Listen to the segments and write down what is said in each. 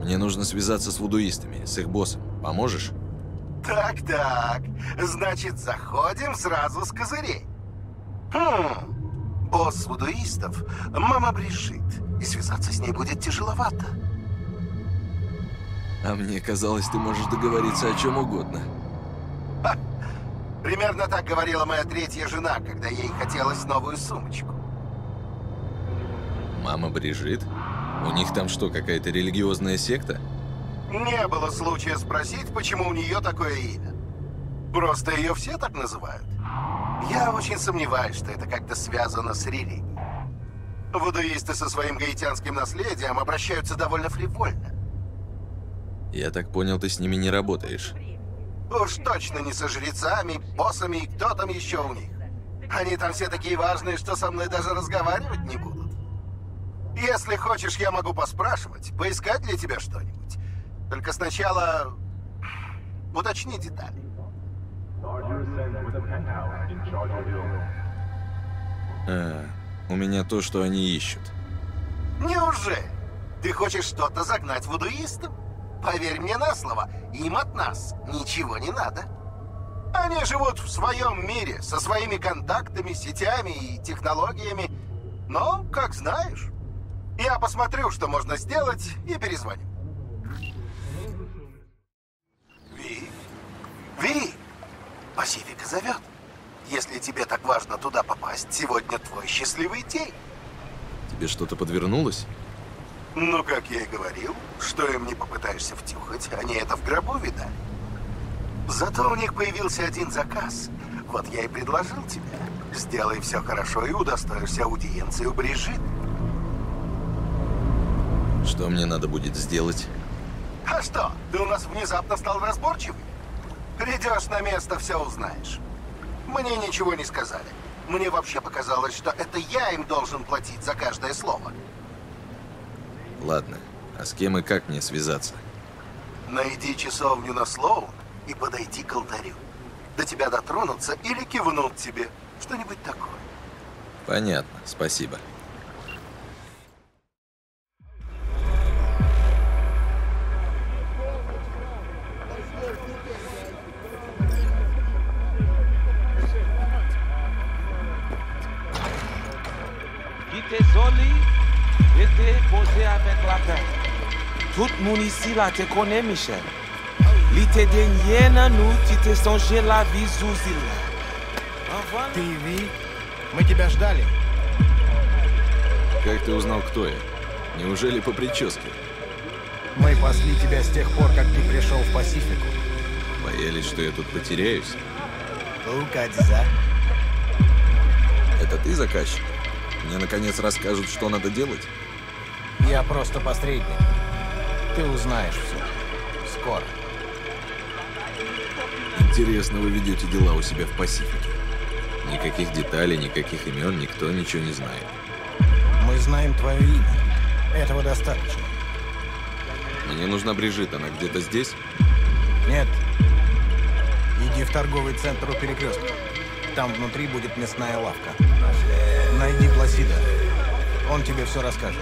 Мне нужно связаться с вудуистами, с их боссом. Поможешь? Так. Значит, заходим сразу с козырей. Босс вудуистов — мама Брижит. И связаться с ней будет тяжеловато. А мне казалось, ты можешь договориться о чем угодно. Примерно так говорила моя третья жена, когда ей хотелось новую сумочку. Мама Брижит? У них там что, какая-то религиозная секта? Не было случая спросить, почему у нее такое имя. Просто ее все так называют. Я очень сомневаюсь, что это как-то связано с религией. Вудуисты со своим гаитянским наследием обращаются довольно фривольно. Я так понял, ты с ними не работаешь. Уж точно не со жрецами, боссами и кто там еще у них. Они там все такие важные, что со мной даже разговаривать не будут. Если хочешь, я могу поспрашивать, поискать для тебя что-нибудь. Только сначала уточни детали. У меня то, что они ищут. Неужели? Ты хочешь что-то загнать вудуистам? Поверь мне на слово, им от нас ничего не надо. Они живут в своем мире, со своими контактами, сетями и технологиями. Но, как знаешь, я посмотрю, что можно сделать, и перезвоню. Ви, Пасифика зовет. Если тебе так важно туда попасть, сегодня твой счастливый день. Тебе что-то подвернулось? Ну, как я и говорил, что им не попытаешься втюхать, они это в гробу видали. Зато у них появился один заказ. Вот я и предложил тебе. Сделай все хорошо и удостоишься аудиенции у Брижит. Что мне надо будет сделать? А что, ты у нас внезапно стал разборчивым? Придешь на место, все узнаешь. Мне ничего не сказали. Мне вообще показалось, что это я им должен платить за каждое слово. Ладно, а с кем и как мне связаться? Найди часовню на Слоун и подойди к алтарю. До тебя дотронутся или кивнут тебе. Что-нибудь такое. Понятно, спасибо. Tout le monde ici là te connaît, Michel. Li te denye nan nous, tu te songe la vie Zouzil. Ты, Ви, мы тебя ждали. Как ты узнал, кто я? Неужели по прическе? Мы пасли тебя с тех пор, как ты пришел в Пасифику. Боялись, что я тут потеряюсь? Укадза. Это ты заказчик? Мне наконец расскажут, что надо делать? Я просто посредник. Ты узнаешь все. Скоро. Интересно, вы ведете дела у себя в Пасифике. Никаких деталей, никаких имен, никто ничего не знает. Мы знаем твое имя. Этого достаточно. Мне нужна Брижит, она где-то здесь? Нет. Иди в торговый центр у перекрестка. Там внутри будет мясная лавка. Найди Пласида. Он тебе все расскажет.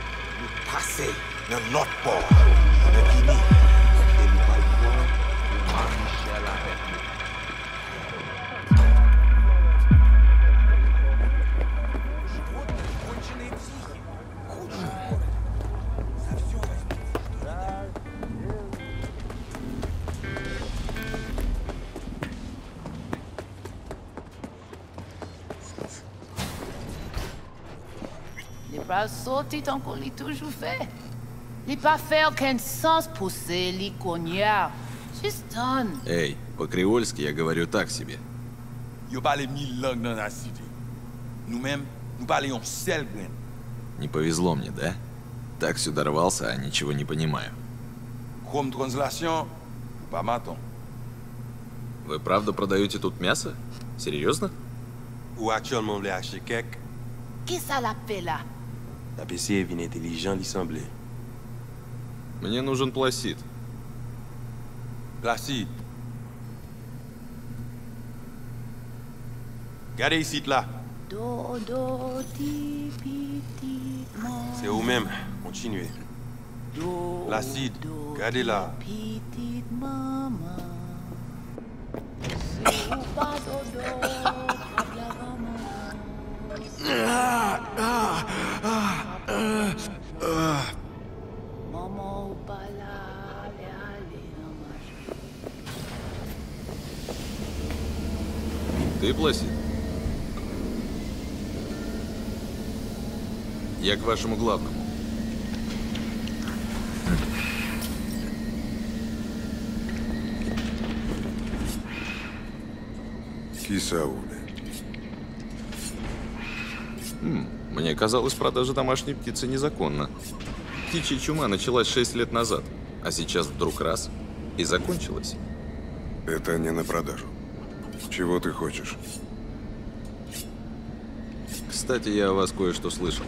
Pas sorti tant qu'on l'a toujours fait. Il pas fait aucun sens pousser les cognards. Juste done. Эй, по-креольски я говорю так себе. Yo parle 1000 langues dans la cité. Nous-mêmes, nous parlions seul grain. Не повезло мне, да? Так сюда рвался, а ничего не понимаю. Comme translation, pas maton. Вы правда продаете тут мясо? Серьезно? Ou actuellement voulez acheter quelque? Qui ça l'a fait là? La PC est bien intelligent, il semblait. Мне нужен Пласид. Placide. Regardez ici, là. Do, do, ti, pi, ti, mo. C'est vous-même. Continuez. Placide, gardez-la. Petite maman. C'est ou pas dodo, frappe la maman. Maman ou pas là, allez, Ты, Пласид? Я к вашему главному. Кисауля. Мне казалось, продажа домашней птицы незаконна. Птичья чума началась 6 лет назад, а сейчас вдруг раз и закончилась. Это не на продажу. Чего ты хочешь? Кстати, я о вас кое-что слышал.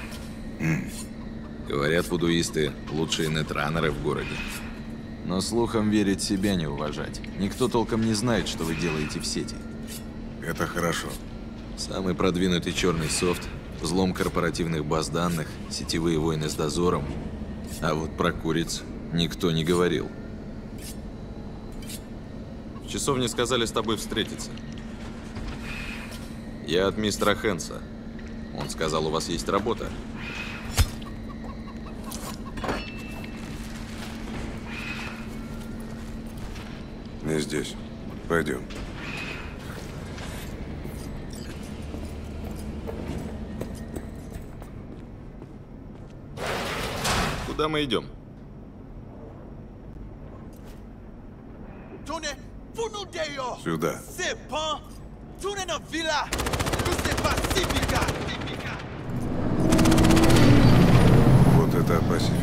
Говорят, вудуисты – лучшие нетранеры в городе. Но слухам верить себя не уважать. Никто толком не знает, что вы делаете в сети. Это хорошо. Самый продвинутый черный софт, взлом корпоративных баз данных, сетевые войны с дозором. А вот про куриц никто не говорил. В часовне сказали с тобой встретиться. Я от мистера Хэнса. Он сказал, у вас есть работа. Не здесь. Пойдем. Куда мы идем? Сюда. Вот это Пасифика.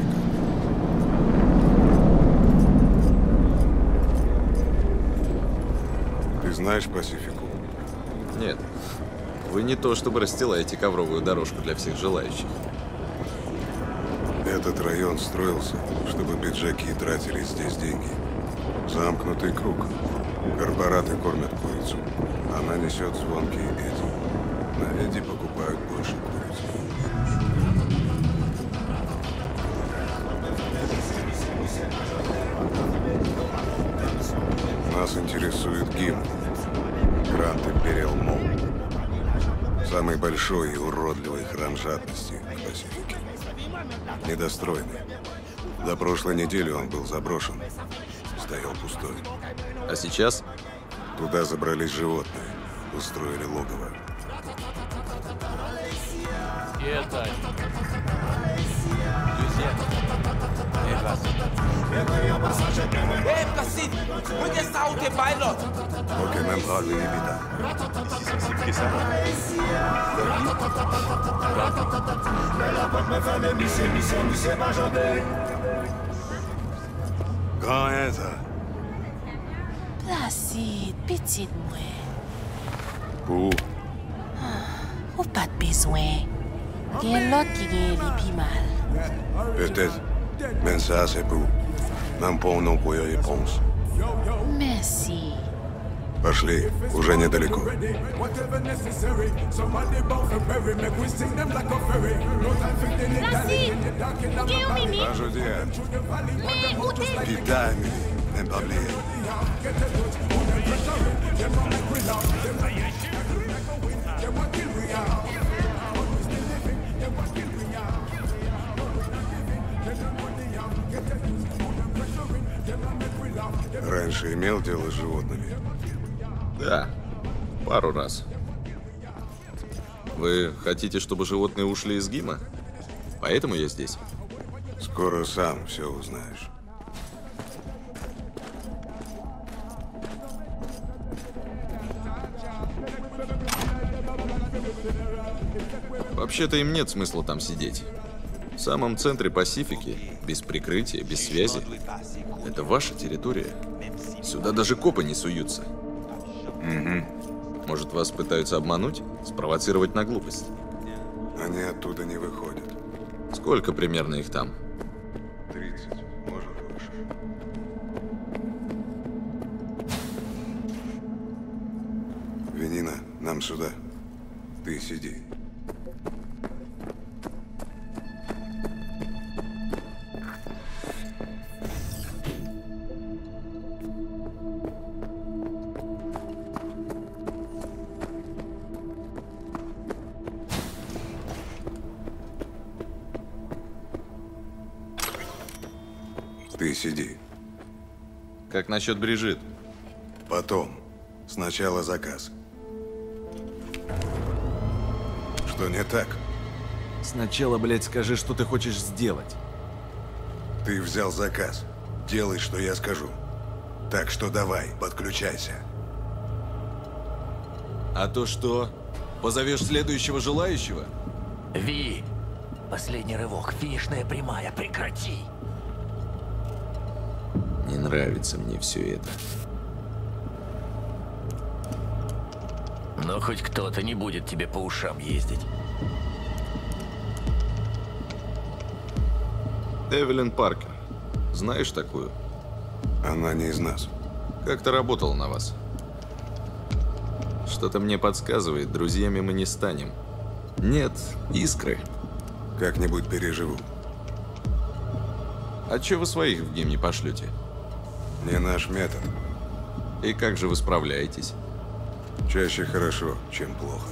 Ты знаешь Пасифику? Нет. Вы не то чтобы расстилаете ковровую дорожку для всех желающих. Этот район строился, чтобы пиджаки тратили здесь деньги. Замкнутый круг. Корпораты кормят курицу. Она несет звонкие эди. На эди покупают больше куриц. Нас интересует ГИМ. Гранд Империал Молл. Самый большой и уродливый храм жадности в Пасифике. Недостроенный. До прошлой недели он был заброшен. Стоял пустой. А сейчас? Туда забрались животные. Устроили логово. Hey, Placide, regarde ça où t'es pilot. Ok, même pas lui évita. Grand это. Placide, petite moi. Où? Ou pas de besoin. Il y a l'autre qui gagne les pi mal. Peut-être. Mais ça, c'est pour. Нам полно pour réponse. Merci. Пошли, уже недалеко. Placide, qui est au mimi? Ajouter. Mais où t'es? Putain, même pas oublié. Раньше имел дело с животными? Да, пару раз. Вы хотите, чтобы животные ушли из ГИМа? Поэтому я здесь. Скоро сам все узнаешь. Вообще-то им нет смысла там сидеть. В самом центре Пасифики, без прикрытия, без связи. Это ваша территория. Сюда даже копы не суются. Может, вас пытаются обмануть? Спровоцировать на глупость? Они оттуда не выходят. Сколько примерно их там? 30, может больше. Венина, нам сюда. Ты сиди. Ты сиди. Как насчет Брижит? Потом. Сначала заказ. Что не так? Сначала, блядь, скажи, что ты хочешь сделать. Ты взял заказ. Делай, что я скажу. Так что давай, подключайся. А то что? Позовешь следующего желающего? Ви! Последний рывок, финишная прямая, прекрати! Не нравится мне все это. Но хоть кто-то не будет тебе по ушам ездить. Эвелин Паркер. Знаешь такую? Она не из нас. Как-то работала на вас. Что-то мне подсказывает, друзьями мы не станем. Нет, искры. Как-нибудь переживу. А че вы своих в гим не пошлете? Не наш метод. И как же вы справляетесь? Чаще хорошо, чем плохо.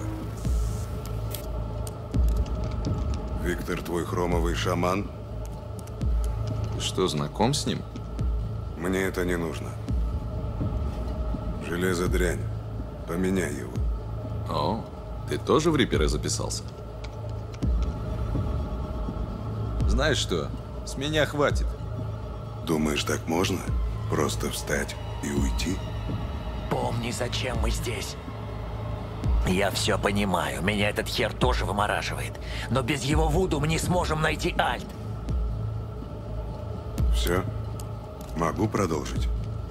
Виктор твой хромовый шаман? Ты что, знаком с ним? Мне это не нужно. Железо дрянь. Поменяй его. О, ты тоже в Риперы записался? Знаешь что, с меня хватит. Думаешь, так можно? Просто встать и уйти? Помни, зачем мы здесь. Я все понимаю, меня этот хер тоже вымораживает. Но без его вуду мы не сможем найти Альт. Все? Могу продолжить?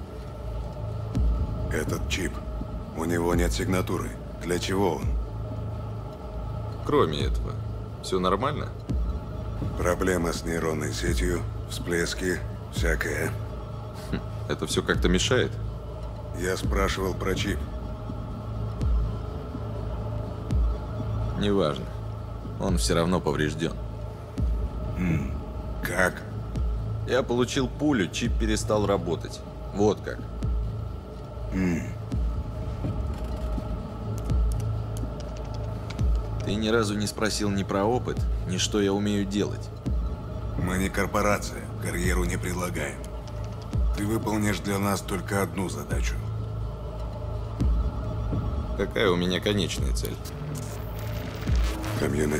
Этот чип. У него нет сигнатуры. Для чего он? Кроме этого, все нормально? Проблема с нейронной сетью, всплески, всякое. Это все как-то мешает? Я спрашивал про чип. Неважно. Он все равно поврежден. Как? Я получил пулю, чип перестал работать. Вот как. Ты ни разу не спросил ни про опыт, ни что я умею делать. Мы не корпорация, карьеру не предлагаем. Ты выполнишь для нас только одну задачу. Какая у меня конечная цель? Камьонет.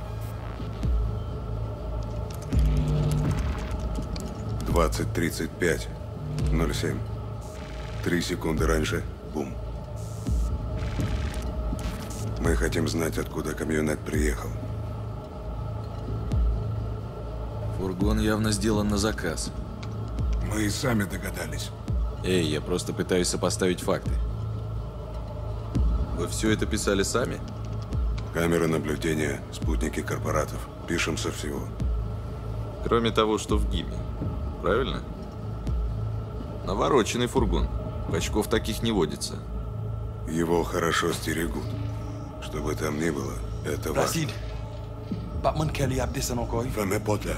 Двадцать 35 07. 3 секунды раньше. Бум. Мы хотим знать, откуда камьонет приехал. Фургон явно сделан на заказ. Мы и сами догадались. Эй, я просто пытаюсь сопоставить факты. Вы все это писали сами? Камеры наблюдения, спутники корпоратов. Пишем со всего. Кроме того, что в ГИМе. Правильно? Навороченный фургон. Бачков таких не водится. Его хорошо стерегут. Что бы там ни было, это важно. Racine, Batman Kelly a descend encore. Fais-moi pote.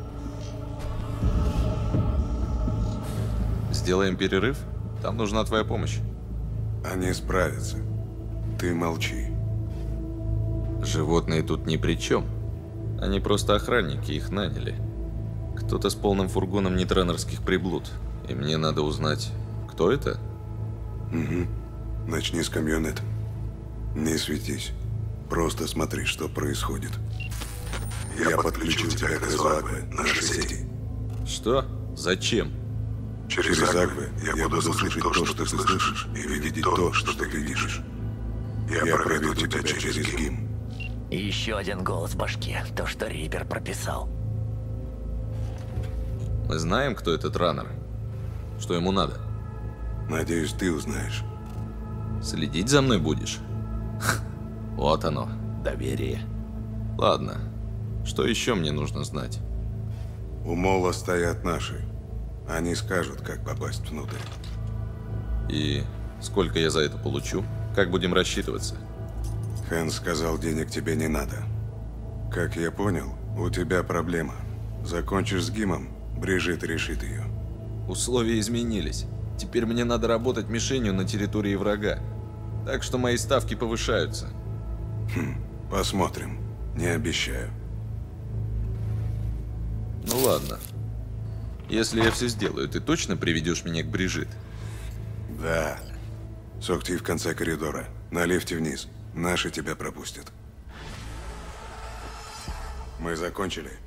Сделаем перерыв? Там нужна твоя помощь. Они справятся. Ты молчи. Животные тут ни при чем. Они просто охранники, их наняли. Кто-то с полным фургоном нетренерских приблуд. И мне надо узнать, кто это? Угу. Начни с камьонета. Не светись. Просто смотри, что происходит. Я подключу тебя к Изуагве, нашей сети. Что? Зачем? Через Агве я буду слышать то, что ты слышишь, и видеть то, что ты видишь. Я проведу тебя через ГИМ. И еще один голос в башке, то, что Рипер прописал. Мы знаем, кто этот раннер. Что ему надо? Надеюсь, ты узнаешь. Следить за мной будешь? Вот оно, доверие. Ладно, что еще мне нужно знать? У Мола стоят наши. Они скажут, как попасть внутрь. И сколько я за это получу? Как будем рассчитываться? Хэн сказал, денег тебе не надо. Как я понял, у тебя проблема. Закончишь с ГИМом, Брижит решит ее. Условия изменились. Теперь мне надо работать мишенью на территории врага. Так что мои ставки повышаются. Посмотрим. Не обещаю. Ну ладно. Если я все сделаю, ты точно приведешь меня к Брижит? Да. Сокти в конце коридора. На лифте вниз. Наши тебя пропустят. Мы закончили.